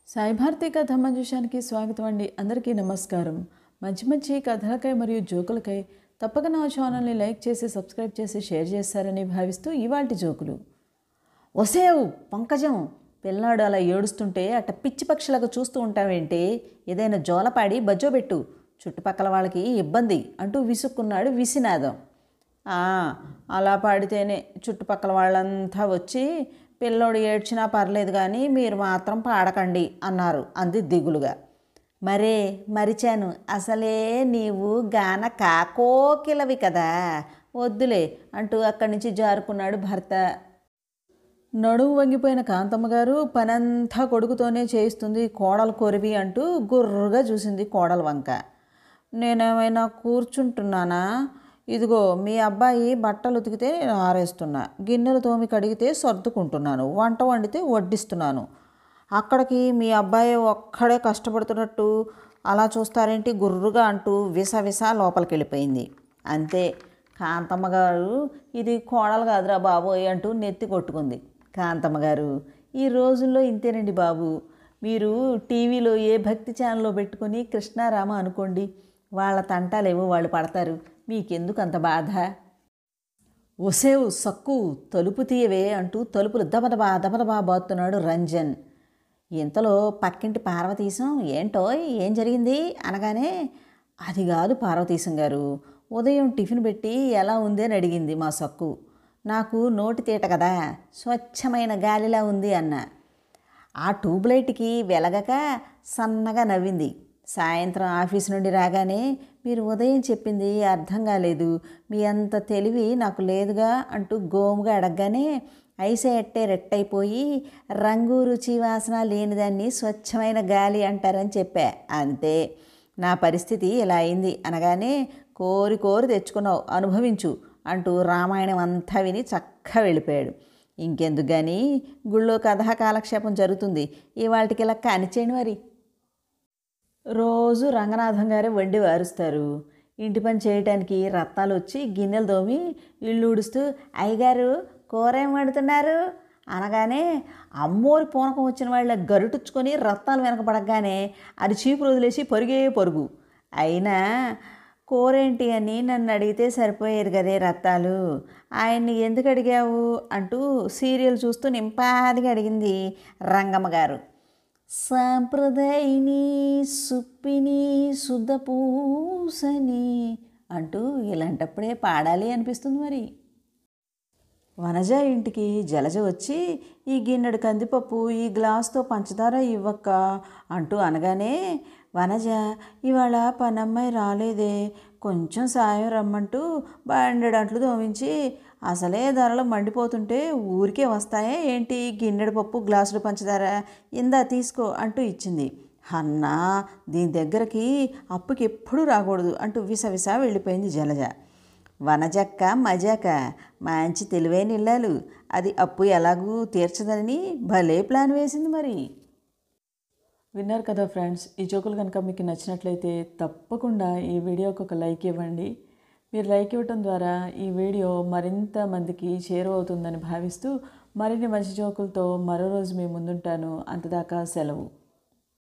సాయి భారతి కథ మంజుషానికి స్వాగతం అండి. అందరికీ నమస్కారం. మంచి మంచి కథలకై మరియు జోకులకై తప్పక నా ఛానల్ని లైక్ చేసి సబ్స్క్రైబ్ చేసి షేర్ చేస్తారని భావిస్తూ ఇవాల్టి జోకులు. ఒసేవ్ పంకజం, పిల్లాడు అలా ఏడుస్తుంటే అట్ట పిచ్చి పక్షులకు చూస్తూ ఉంటావేంటి? ఏదైనా జోలపాడి బజ్జోబెట్టు, చుట్టుపక్కల వాళ్ళకి ఇబ్బంది అంటూ విసుక్కున్నాడు విసినాదం. అలా పాడితేనే చుట్టుపక్కల వాళ్ళంతా వచ్చి పిల్లోడు ఏడ్చినా పర్లేదు కానీ మీరు మాత్రం పాడకండి అన్నారు అంది దిగులుగా. మరిచాను, అసలే నీవు గాన కాకోకిలవి కదా, వద్దులే అంటూ అక్కడి నుంచి జారుకున్నాడు భర్త. నడుము వంగిపోయిన కాంతమ్మ గారు పనంతా కొడుకుతోనే చేయిస్తుంది కోడలు కొరివి అంటూ గుర్రుగా చూసింది కోడల వంక. నేనేమైనా కూర్చుంటున్నానా? ఇదిగో మీ అబ్బాయి బట్టలు ఉతికితే నేను ఆరేస్తున్నా, గిన్నెలు తోమి కడిగితే సర్దుకుంటున్నాను, వంట వండితే వడ్డిస్తున్నాను. అక్కడికి మీ అబ్బాయి ఒక్కడే కష్టపడుతున్నట్టు అలా చూస్తారేంటి గుర్రుగా అంటూ విస లోపలికి వెళ్ళిపోయింది. అంతే, కాంతమ్మ గారు ఇది కోడలు కాదురా బాబోయ్ అంటూ నెత్తి కొట్టుకుంది. కాంతమ్మ గారు, ఈ రోజుల్లో ఇంతేనండి బాబు. మీరు టీవీలో ఏ భక్తి ఛానల్లో పెట్టుకొని కృష్ణారామ అనుకోండి, వాళ్ళ తంటాలేవో వాళ్ళు పడతారు, మీకెందుకు అంత బాధ? ఒసేవు సక్కు, తలుపు తీయవే అంటూ తలుపులు దబదబా బాతున్నాడు రంజన్. ఇంతలో పక్కింటి పార్వతీశం ఏంటో ఏం జరిగింది అనగానే, అది కాదు పార్వతీశం గారు, ఉదయం టిఫిన్ పెట్టి ఎలా ఉంది అని అడిగింది మా సక్కు. నాకు నోటి తీట కదా, స్వచ్ఛమైన గాలిలా ఉంది అన్న. ఆ ట్యూబ్లైట్కి వెలగక సన్నగా నవ్వింది. సాయంత్రం ఆఫీస్ నుండి రాగానే మీరు ఉదయం చెప్పింది అర్థం కాలేదు, మీ అంత తెలివి నాకు లేదుగా అంటూ గోముగా అడగగానే ఐసే ఎట్టే రెట్టయిపోయి రంగు రుచి వాసన లేనిదాన్ని స్వచ్ఛమైన గాలి అంటారని చెప్పా. అంతే, నా పరిస్థితి ఇలా అయింది అనగానే కోరి తెచ్చుకున్నావు, అనుభవించు అంటూ రామాయణం అంతా విని చక్కగా వెళ్ళిపోయాడు. ఇంకెందుకు కానీ గుళ్ళో కథా కాలక్షేపం జరుగుతుంది, ఇవాళకి ఇలా కానిచ్చేయండి. మరి రోజు రంగనాథం గారే వండి వారుస్తారు. ఇంటి పని చేయటానికి రత్నాలు వచ్చి గిన్నెలు తోమి ఇల్లు ఊడుస్తూ అయ్యగారు కూర ఏం వండుతున్నారు అనగానే అమ్మోరి పూనకం వచ్చిన వాళ్ళ గరుటుచ్చుకొని రత్నాలు వెనకపడగానే అది చీపురు వదిలేసి పరుగు. అయినా కూరేంటి అని నన్ను అడిగితే సరిపోయారు కదే రత్తాలు, ఆయన్ని ఎందుకు అడిగావు అంటూ సీరియల్ చూస్తూ నింపాదిగా అడిగింది రంగమ్మ గారు. సాంప్రదాయిని సుప్పిని శుద్ధపూసని అంటూ ఇలాంటప్పుడే పాడాలి అనిపిస్తుంది. మరి వనజ ఇంటికి జలజ వచ్చి ఈ గిన్నెడు కందిపప్పు ఈ గ్లాస్తో పంచదార ఇవ్వక్క అంటూ అనగానే, వనజ ఇవాళ పనమ్మాయి రాలేదే, కొంచెం సాయం రమ్మంటూ బండెడంట్లు తోమించి అసలే ధరలు మండిపోతుంటే ఊరికే వస్తాయే ఏంటి గిన్నెడు పప్పు గ్లాసులు పంచదార, ఇందా తీసుకో అంటూ ఇచ్చింది. అన్నా దీని దగ్గరికి అప్పుకి ఎప్పుడూ రాకూడదు అంటూ విస వెళ్ళిపోయింది జలజ. వనజక్క మజాక మంచి తెలివైన ఇల్లాలు, అది అప్పు ఎలాగూ తీర్చదని భలే ప్లాన్ వేసింది. మరి విన్నారు కదా ఫ్రెండ్స్, ఈ జోకులు కనుక మీకు నచ్చినట్లయితే తప్పకుండా ఈ వీడియోకి ఒక లైక్ ఇవ్వండి. మీరు లైక్ ఇవ్వటం ద్వారా ఈ వీడియో మరింత మందికి చేరువవుతుందని భావిస్తూ మరిన్ని మంచి జోకులతో మరో రోజు మీ ముందుంటాను. అంతదాకా సెలవు.